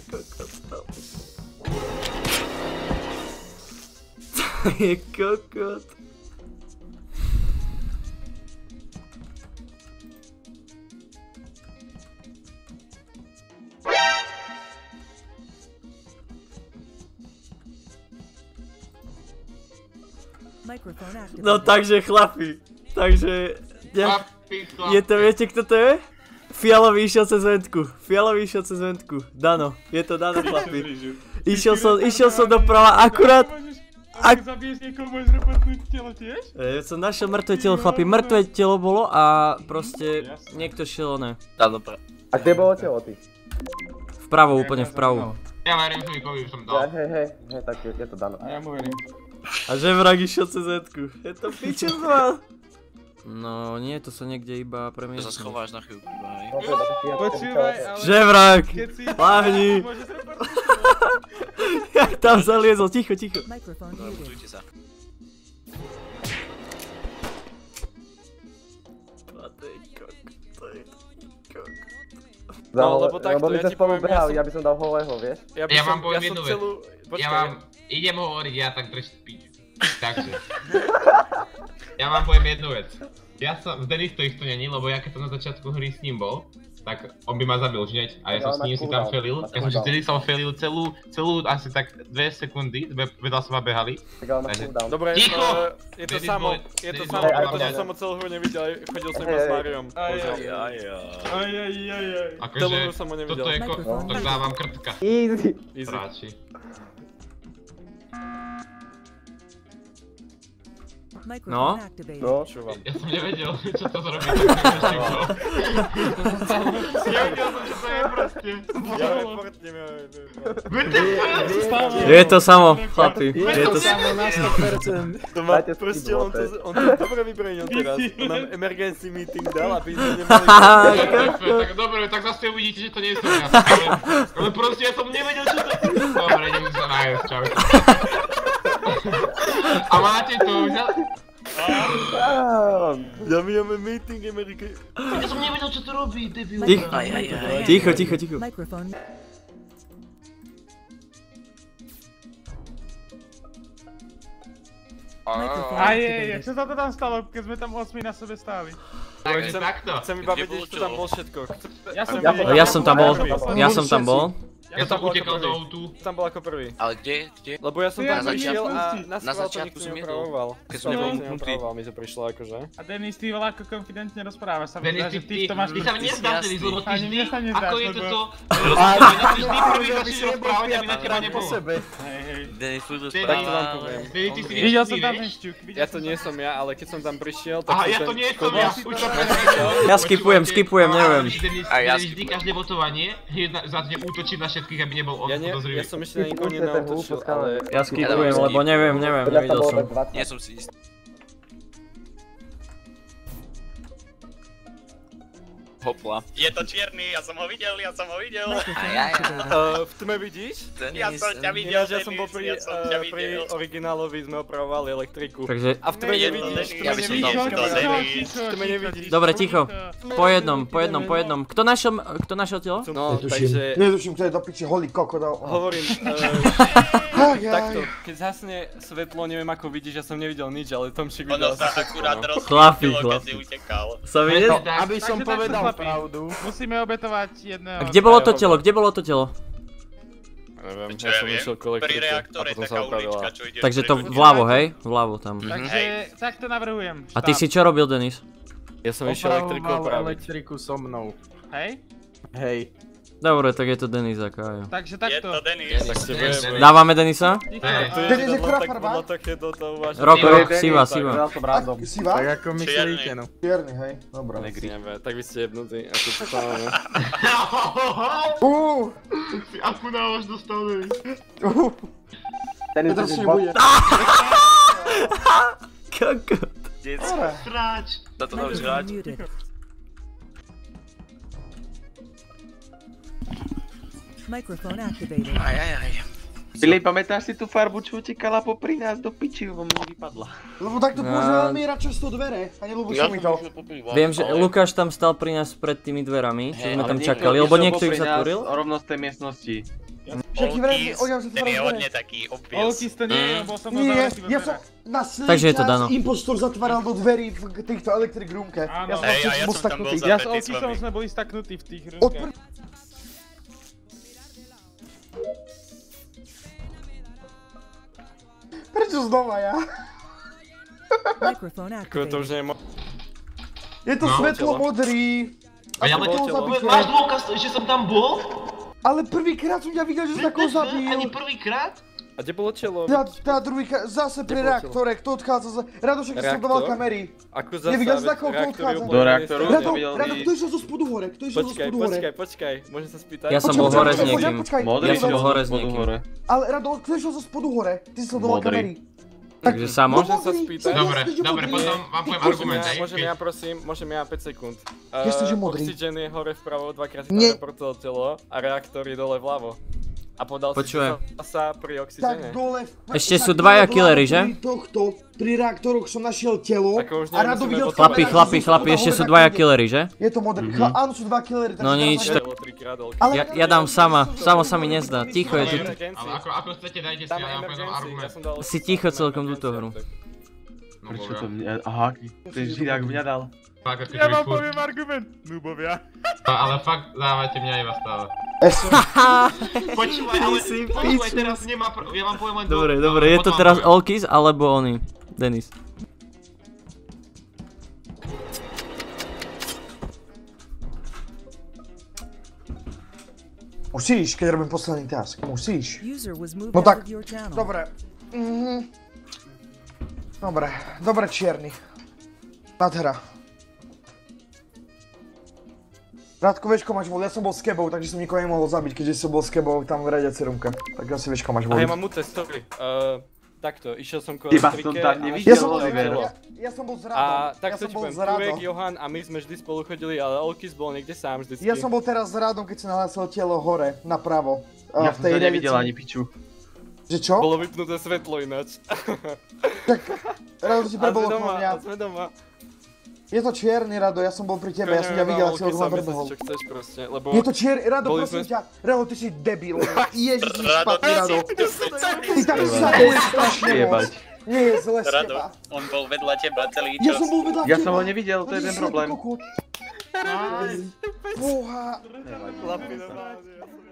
kokot. To je kokot. No takže chlapi, takže... Je to, viete kto to je? Fialový išiel cez ventku, Dano, je to Dano chlapi. Išiel som doprava akurát... Ak zabiješ niekoho, môžeš reportnúť telo tiež? Som našiel mŕtve telo chlapi, mŕtve telo bolo a proste niekto šiel oné. Dobre. A kde bolo telo ty? Vpravo, úplne vpravo. Ja verím Žujkovi, už som dal. Hej, tak je to Dano. A ja mu verím. A ževrák išiel cez ventku, je to pičová. No nie, to sa niekde iba premiestne. To sa schováš na chvíľku, hej. Počúvaj, ale... Ževrák, Keď si... hlavni. Môžeš reportnúť. Jak tam zaliezol, ticho. Mutujte sa. No, lebo my sme spolu behali, ja by som dal holého, vieš? Ja vám poviem jednu vec. Ja vám idem hovoriť, ja tak držte pič. Takže. Ja vám poviem jednu vec. Ja som, Denis to isto není, lebo ja keď som na začiatku hry s ním bol, tak on by ma zabil hneď a ja som s ním si tam felil. Ja som vtedy som felil celú asi tak 2 sekundy, vedľa sa ma behali. Dobre, je to samo, pretože som ho celú hru nevidel, chodil som iba s Mariom. Celú hru som ho nevidel. Toto je to dávam krtka. Easy. Práči. No? Ja som nevedel, čo to zrobí. Nevedel som, čo to je proste. Ja reportnem, Je to samo, chlapi. Je to samo. na 100%. To má proste, on to dobre vybránil teraz. On nám emergency meeting dal, aby sme nemali... Tak dobre, tak zase uvidíte, že to nie som ja. Ale proste ja som nevedel, čo to je. Dobre, idem sa nájsť, čau. A máte to, Ja my máme meeting, Amerike. ja som nevedel, čo to robí, debil. Ticho. Ajej, čo sa to tam stalo, keď sme tam 8 na sebe stáli? Takže takto. Chcem iba vedieť, čo tam bol všetko. Ja som tam bol. Ja som utekal do autu. Tam bol ako prvý. Ale kde? Lebo ja som tam prišiel a Na na začiatku to som nikto jedol. neopravoval. Keď som nebol upnutý. Mi to prišlo akože. A Denis, ty veľa ako konfidentne rozprávaš, sa mi Denis, zdá, že ty to máš... ty sa mi nezdáš, Denis, lebo ty Ani vždy, mne sa nezdáš, ako je lebo- toto, ty vždy prvý začneš rozprávať, aby na teba nebolo. Hej. Denis, furt Denis, Tak to vám rozpráva. poviem. Denis, ty si Videl som nečistý, tam ten vieš? šťuk, Ja to nie som ja, ale keď som tam prišiel, tak Aha, som ja to nie som ja, už to Ja skipujem, neviem. A ja Denis vždy každé botovanie začne útočiť na všetkých, aby nebol on podozrivý. Ja som ešte na nikoho nenautočil, ale... Ja skipujem, lebo neviem, nevidel som. Nie som si istý. Hopla. Je to čierny, ja som ho videl. V tme vidíš? Ja som ťa videl, Ináč ja som bol pri videl. originálovi, sme opravovali elektriku. Takže, A v tme nevidíš, Ja by som tam v tme nevidíš. dobre, ticho. Po jednom. Kto našiel telo? No, takže... Netuším, kto je do piči holý kokodal. Hovorím, takto, keď zhasne svetlo, neviem ako vidíš, ja som nevidel nič, ale Tomčík videl Ono sa asi všetko, akurát no. rozsvietilo, keď si utekal. Sa mi ne... Aby som povedal pravdu. Musíme obetovať jedného... A kde bolo to telo? Neviem, Čo ja ja som viem, išiel k pri elektrike a reaktore potom sa taká opravila. ulička, čo ide... Takže to vľavo, hej? Vľavo tam. Takže, tak to navrhujem. A ty si čo robil, Denis? Ja som išiel elektriku opraviť. Elektriku so mnou. Hej? Hej. Dobre, tak je to Denis aká, jo. Takže Je takto. to Denis. Tak si budem... Dávame Denisa? Ticho. To je Denis je len ktorá tak farba? podľa takéto to uvažujem. Rok, siva. Ja som rádom. Siva? Tak ako myslíte, no. Čierny, hej. Dobre. Neviem, tak vy ste jebnutí, ako to máme. Si akú návaž dostal, Denis? Ten je Petr to bude. Kokot. Detsko. Sráč. Toto dáš hrať. Ajajaj. Filip, pamätáš si tú farbu, čo utekala popri nás do piči, lebo mi vypadla? Lebo takto používal Míra často dvere a nelúbil sa mi to. Viem, že Lukáš tam stal pri nás pred tými dverami, čo sme tam čakali, lebo niekto ich zatvoril. Rovno z tej miestnosti. Ten je hodne taký obvious. Olkis to nie je, bol som na Nie, zavretý ja som na celý Takže je to čas Dano. impostor zatváral do dverí v týchto electric roomke. Áno. Hej, a ja bol som tam bol staknutý. Ja s zavretý s Olkisom vami. sme boli staknutí v tých Od rúškach. Prečo znova ja? Ako to už nie je Je to No. svetlo modrý. A ja Ako toho zabíte? máš dôkaz, že som tam bol? Ale prvýkrát som ťa videl, že si takoho zabil. Ani prvýkrát? A kde bolo telo? Tá druhýkrát, zase pri bolo reaktore, kto odchádza za... Rado, však som doval kamery. Ako zasa, Nevidel si takého, kto reaktor odchádza? je Do úplne reaktoru? iný. Rado, kto išiel zo spodu hore? Kto išiel zo spodu hore? Počkaj, môžem sa spýtať? Ja som bol hore s niekým. Modrý Ja som išiel hore zo s spodu niekým. hore. Ale Rado, kto išiel zo spodu hore? Ty si sledoval Modrý. kamery. Takže samo? Môžem sa spýtať? Dobre, potom vám poviem argument, hej. Môžem ja 5 sekúnd. Jasne, že modrý. Oxygen je hore vpravo, dvakrát si Nie. tam reportoval telo a reaktor je dole vľavo. A povedal si, Počujem. že sa pri Tak oxygene. dole... Ešte sú tak dvaja dole killery, že? pri tohto, pri reaktoroch som našiel telo Ako už a Rado nemusíme videl potom- Chlapi, kamery, chlapi, že chlapi, spodu ešte hore sú na dvaja kľude. killery, že? Je to modrý. Áno, sú dva killery. takže No teraz nič, sa- tak- Telo trikrát dole. Ale Ja dám sama sa mi nezdá. Ticho je tu. Ale ako chcete, dajte si, Tam ja vám poviem emergency, ja argument. som dal... Si ticho celkom túto hru. No Prečo to boga. mne... Aha, ten židák mňa dal. Fakt, ako Ja vám furt. poviem argument, nubovia. Ale fakt, dávajte mňa iba stále. Počúvaj, ale si počúvaj, piču. teraz nemá ja vám poviem len Dobre, dô- dobre, je to potom teraz vám poviem. Olkis alebo oni? Denis. Musíš, keď robím posledný task. Musíš. No No tak, dobre. Dobre, čierny. Nádhera. Rádko, vieš, ko máš voliť, ja som bol s Kebou, takže som nikoho nemohol zabiť, keďže som bol s Kebou tam v riadiacej rumke. Tak asi vieš, ko máš A ja voliť. mám test, sorry. Takto, išiel som Iba kvôli som trike tam a- nevidel, Ja som bol, Oliver. ja som bol s Radom. A tak Ja to som ti bol poviem, s Radom. Turek, Johan a my sme vždy spolu chodili, ale Olkis bol niekde sám vždycky. Ja som bol teraz s Radom, keď si nahlásil telo hore, napravo. Ja v som tej to nevidel revici. ani piču. Že čo? Bolo vypnuté svetlo ináč. Rado, si A sme prebolo doma, mňa. a sme doma. Je to čierny, Rado, ja som bol pri tebe, ja som ťa videl, ak si ho doma prebehol. čo chceš proste, lebo... Je to čierny, Rado, Boli prosím sme- ťa, Rado, ty si debil. Ježiš, si Rado, špatný, Rado. ty si Ty tak saduješ strašne moc. Jebať. Nie je zle z Rado, teba. on bol vedľa teba celý Ja čas. som bol vedľa Ja teba. som ho nevidel, to je Ty ten si problém. kokot. Boha. Chlapi, normálne, ja som-